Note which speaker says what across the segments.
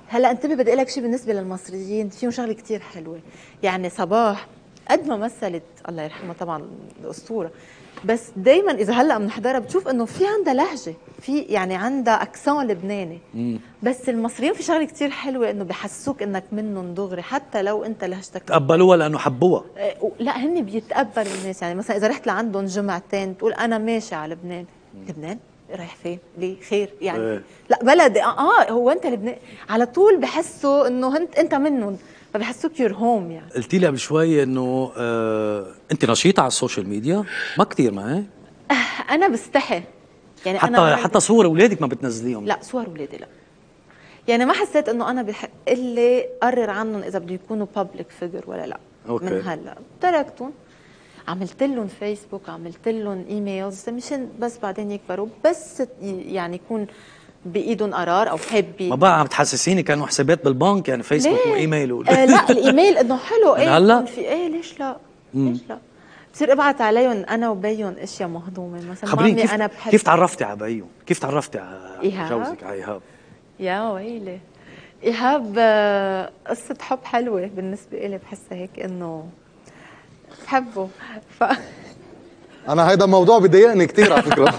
Speaker 1: هلا انتبه، بدي اقول لك شيء بالنسبه للمصريين فيهم شغله كثير حلوه. يعني صباح قد ما مثلت الله يرحمها طبعا الاسطوره، بس دائما اذا هلا بنحضرها بتشوف انه في عندها لهجه، في يعني عندها اكسون لبناني. بس المصريين في شغله كثير حلوه انه بحسوك انك منهم دغري حتى لو انت لهجتك
Speaker 2: تقبلوها لانه حبوها.
Speaker 1: لا هن بيتقبلوا الناس. يعني مثلا اذا رحت لعندهم جمعتين تقول انا ماشي على لبنان. لبنان رايح فين؟ ليه؟ خير يعني لا بلد هو انت لبنان على طول بحسوا انه انت منهم، فبحسوك يور هوم. يعني
Speaker 2: قلتي لي قبل شوي انه انت نشيطه على السوشيال ميديا؟ ما كثير معي.
Speaker 1: انا بستحي يعني
Speaker 2: حتى صور اولادك ما بتنزليهم؟
Speaker 1: لا صور اولادي لا. يعني ما حسيت انه انا بحق لي قرر عنهم اذا بده يكونوا بابليك فيجر ولا لا.
Speaker 2: أوكي.
Speaker 1: من هلا تركتهم، عملت لهم فيسبوك، عملت لهم ايميلز مشان بس بعدين يكبروا، بس يعني يكون بايدهم قرار او حابين.
Speaker 2: ما بقى عم تحسسيني كانوا حسابات بالبنك يعني فيسبوك وايميل
Speaker 1: لا الايميل انه حلو
Speaker 2: هلا
Speaker 1: في ليش لا؟ ليش لا؟ بصير ابعت عليهم انا وبيهم اشياء مهضومه مثلا.
Speaker 2: خبريني
Speaker 1: انا بحب.
Speaker 2: كيف تعرفتي على بيو؟ كيف تعرفتي على
Speaker 1: إيهاب؟
Speaker 2: جوزك على ايهاب؟
Speaker 1: يا ويلي ايهاب قصه حب حلوه بالنسبه لي، بحسها هيك انه بحبه
Speaker 3: انا هيدا الموضوع بضايقني كثير على فكره.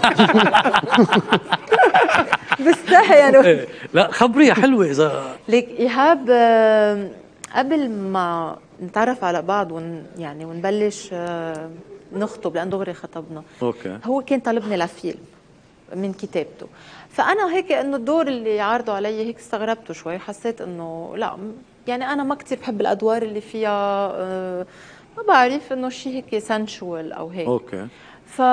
Speaker 1: بستحي يعني.
Speaker 2: لا خبريها حلوه. اذا
Speaker 1: ليك ايهاب قبل ما نتعرف على بعض يعني ونبلش نخطب، لان دغري خطبنا.
Speaker 2: اوكي.
Speaker 1: هو كان طالبني لفيلم من كتابته، فانا هيك انه الدور اللي عارضه علي هيك استغربته شوي. حسيت انه لا يعني انا ما كثير بحب الادوار اللي فيها ما بعرف انه شيء هيك سنشوال او هيك.
Speaker 2: اوكي.
Speaker 1: ف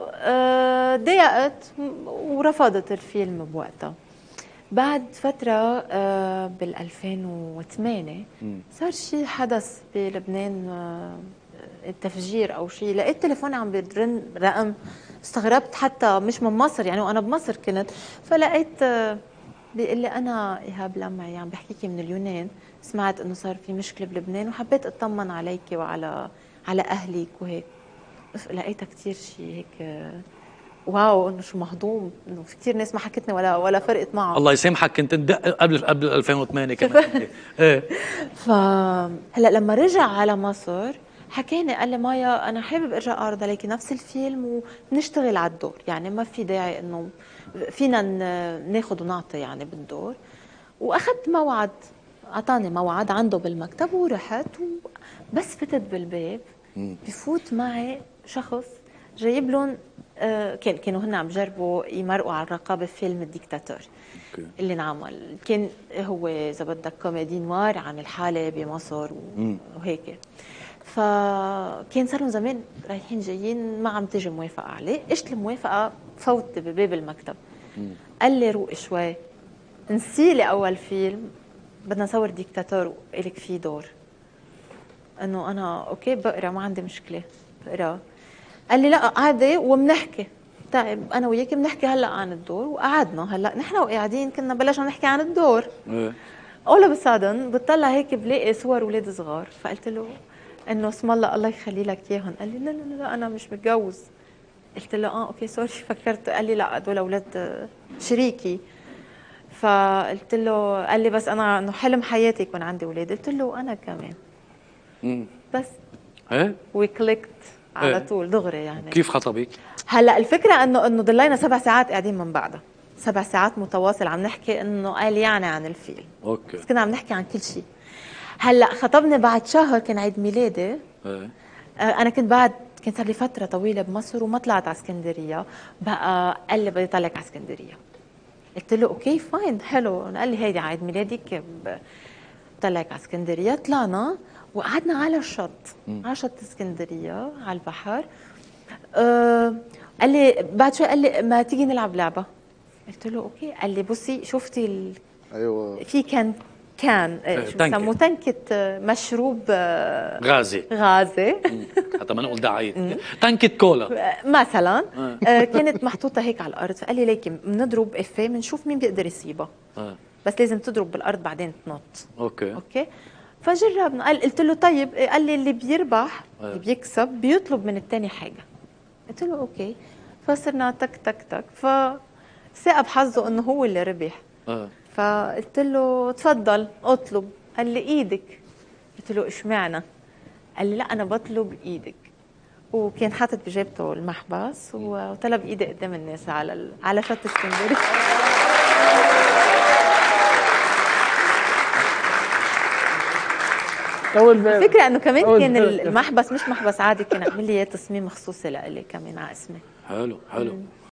Speaker 1: ضايقت ورفضت الفيلم بوقتها. بعد فترة بال 2008 صار شيء حدث بلبنان، التفجير او شيء. لقيت تليفوني عم بيرن رقم، استغربت حتى مش من مصر يعني، وانا بمصر كنت. فلقيت بيقول لي انا ايهاب لمعي عم بحكيكي من اليونان، سمعت انه صار في مشكله بلبنان وحبيت اطمن عليكي وعلى اهلك وهيك. لقيتها كثير شيء هيك واو، انه شو مهضوم، انه في كثير ناس ما حكتني ولا فرقت معهم.
Speaker 2: الله يسامحك كنت ندق قبل 2008 كمان. ايه.
Speaker 1: هلا لما رجع على مصر حكاني قال لي مايا انا حابب ارجع اعرض عليكي نفس الفيلم ونشتغل على الدور، يعني ما في داعي انه فينا ناخذ ونعطي يعني بالدور. واخذت موعد، اعطاني موعد عنده بالمكتب ورحت بس فتت بالباب بفوت معي شخص جايب لهم كانوا هن عم بجربوا يمرقوا على الرقابه فيلم الديكتاتور اللي انعمل. كان هو اذا بدك كوميدي نوار عن الحاله بمصر وهيك. فكان صار لهم زمان رايحين جايين، ما عم تجي موافقه عليه. اجت الموافقه، فوت بباب المكتب قال لي روقي شوي، نسي لي اول فيلم، بدنا نصور ديكتاتور والك فيه دور. انه انا اوكي بقرا ما عندي مشكله بقرا. قال لي لا عادي وبنحكي. طيب انا وياك بنحكي هلا عن الدور. وقعدنا هلا نحن وقاعدين كنا بلشنا نحكي عن الدور. اول اوف سادن بتطلع هيك بلاقي صور اولاد صغار. فقلت له انه اسم الله يخلي لك اياهم. قال لي لا لا لا انا مش متجوز. قلت له اوكي سوري فكرت. قال لي لا هدول اولاد شريكي. فقلت له، قال لي بس انا انه حلم حياتي يكون عندي اولاد. قلت له انا كمان. بس
Speaker 2: ايه
Speaker 1: وكليكت على طول دغري. يعني
Speaker 2: كيف خطبك؟
Speaker 1: هلا الفكره انه ضلينا 7 ساعات قاعدين من بعدها، 7 ساعات متواصل عم نحكي انه قال يعني عن الفيلم.
Speaker 2: اوكي.
Speaker 1: بس كنا عم نحكي عن كل شيء. هلا خطبني بعد شهر، كان عيد ميلادي. انا كنت صار لي فتره طويله بمصر وما طلعت على اسكندريه. بقى قال لي بدي طلعك على اسكندريه. قلت له اوكي فاين حلو. قال لي هيدي عيد ميلادك بطلعك على اسكندريه. طلعنا وقعدنا على الشط، على شط اسكندريه على البحر. قال لي بعد شوي قال لي ما تيجي نلعب لعبه. قلت له اوكي. قال لي بصي شفتي
Speaker 3: ايوه
Speaker 1: في كان شو بسموه تنكة مشروب غازي
Speaker 2: حتى ما نقول دعاية. تنكة كولا
Speaker 1: مثلا. كانت محطوطة هيك على الأرض. فقال لي ليكي بنضرب إفيه بنشوف مين بيقدر يصيبها. بس لازم تضرب بالأرض بعدين تنط. اوكي فجربنا. قلت له طيب. قال لي اللي بيربح اللي بيكسب بيطلب من الثاني حاجة. قلت له اوكي. فصرنا تك تك تك. فساء بحظه انه هو اللي ربح. فقلت له تفضل اطلب. قال لي ايدك. قلت له اشمعنى؟ قال لي لا انا بطلب ايدك. وكان حاطط بجيبته المحبس وطلب ايدي قدام الناس على شط اسكندريه. الفكرة انه كمان كان المحبس مش محبس عادي، كان عامل لي تصميم مخصوص لإلي كمان على اسمي.
Speaker 2: حلو.